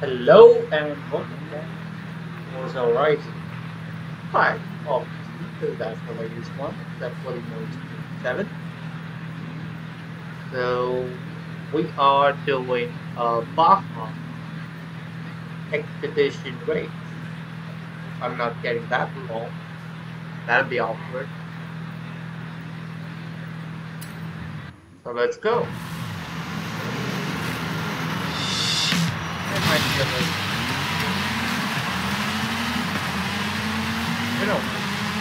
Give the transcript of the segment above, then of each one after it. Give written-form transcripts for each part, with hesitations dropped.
Hello and welcome back to Forza Horizon 5. Obviously, because that's the latest one, the 2027. So we are doing a Baja expedition race. Hope I'm not getting that wrong. That'd be awkward. So let's go. It might be a little, you know,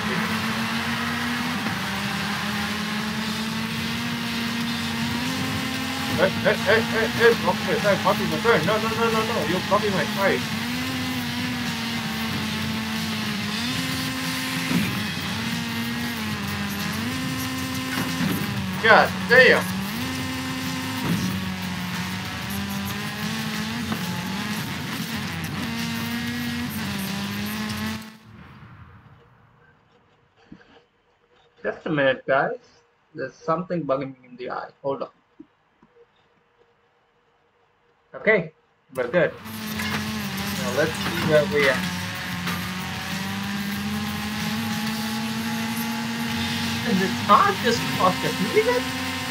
copy my turn. No, you copy my strike. God damn. Just a minute, guys. There's something bugging me in the eye. Hold on. Okay, we're good. Now let's see where we are. And the time just crossed a minute?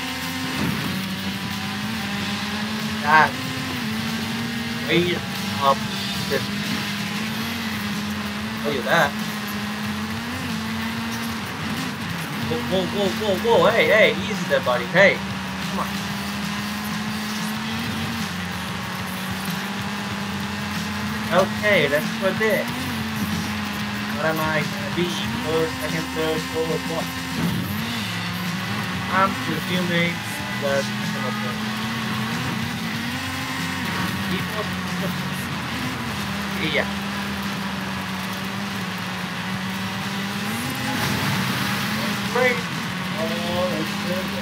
That way up this. Tell you that. Whoa, hey, easy there, buddy. Hey, come on. Okay, let's put this. What am I gonna be? First, second, third, fourth, what? I'm presuming that second or third. Yeah. Great. Oh, that's good.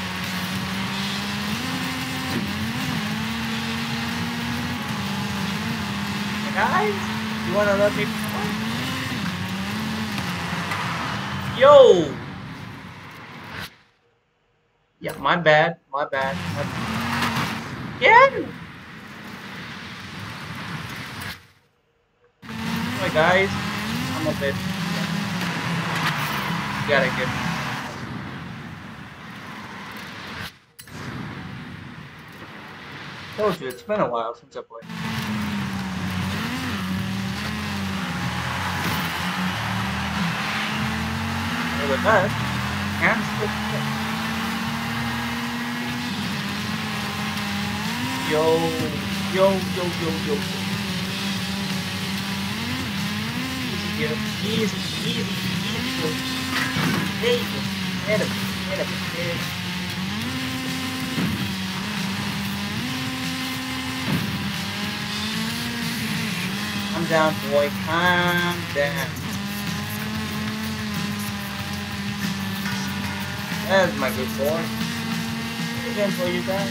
Hey guys, you wanna let me play? Yo! Yeah, my bad. Again! Sorry guys, I'm a bit... You gotta give me... Told you, it's been a while since I played. And with that, and still yo. Easy. Hey, get him. Calm down, boy. Calm down. That's my good boy. Again for you guys.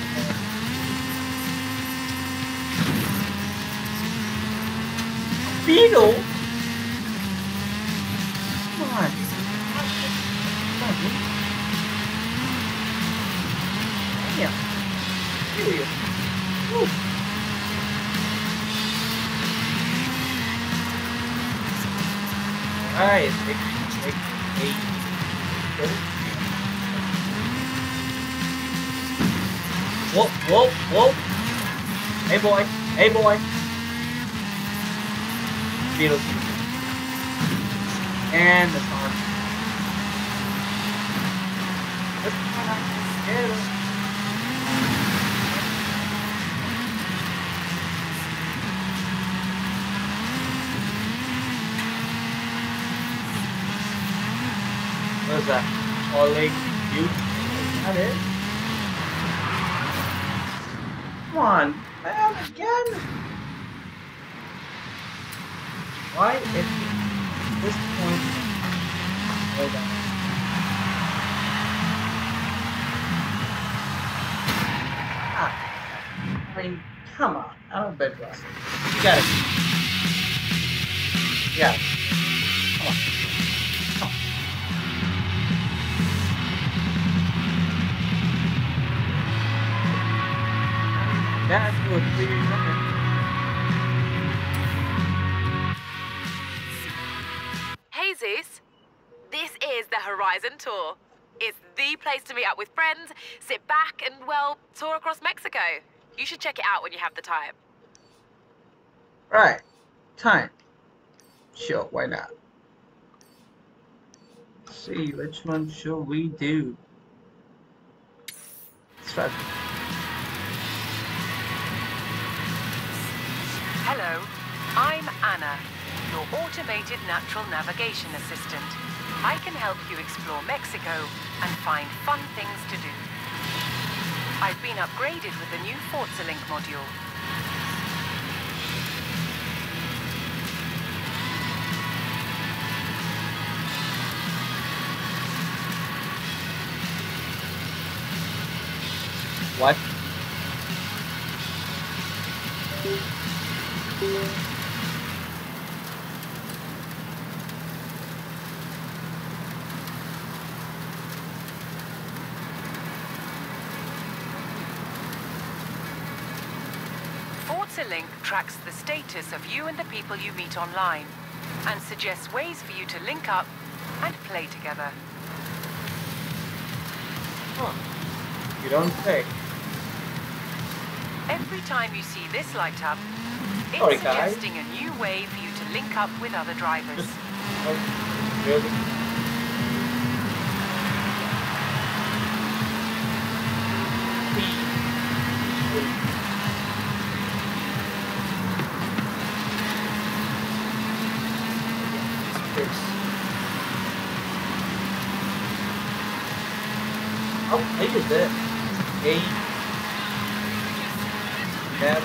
Beetle? Come on. Damn. Serious. Woo. Alright, take 8. Whoa. Hey boy. Beatles. And the song. Let's get it. What is that? Ollie, you? That is? Come on, man, again? Why at this point? Hold on. I mean, come on. I'm a bit rusty. You got it. Yeah. Come on. That's what 3 minutes. Horizon tour. It's the place to meet up with friends, sit back and, well, tour across Mexico. You should check it out when you have the time. Right. Time. Sure, why not? Let's see, which one shall we do? Let's try. Hello, I'm Anna, your automated natural navigation assistant. I can help you explore Mexico and find fun things to do. I've been upgraded with the new Forza Link module. What? Forza Link tracks the status of you and the people you meet online and suggests ways for you to link up and play together. Huh. You don't say. Every time you see this light up, it's Sorry, guys. suggesting a new way for you to link up with other drivers. Oh, really? How big is it? 8. Yep.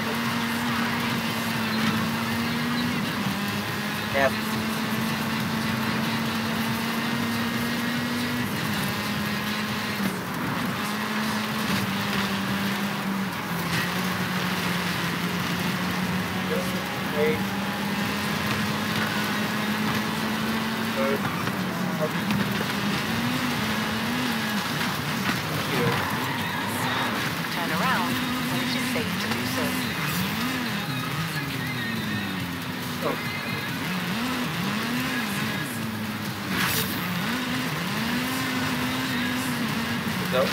Yep. Wait. Turn around when it is safe to do so. Oh. Go.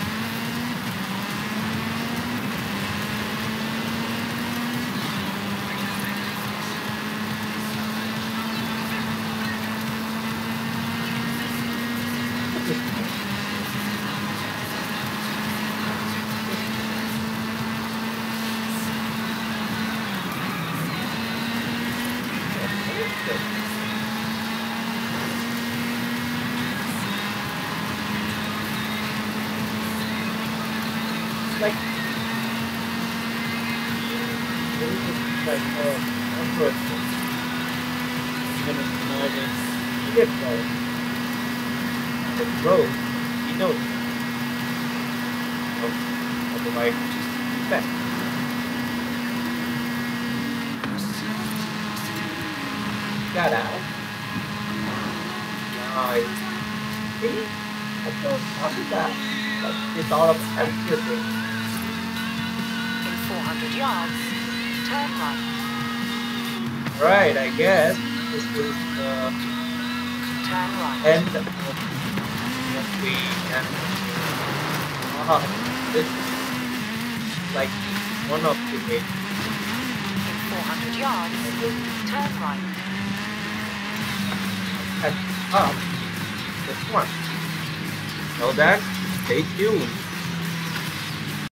Like, like, Android phone. Even if it's not an EF phone, the road, you know, of the right spec. Got out. Nice. See? I don't know that. It's all of everything. In 400 yards, turn right. Right, I guess this is the Turn right. end of what we can. This is like one of the ways. In 400 yards, turn right. And up this one. Know that? Stay tuned.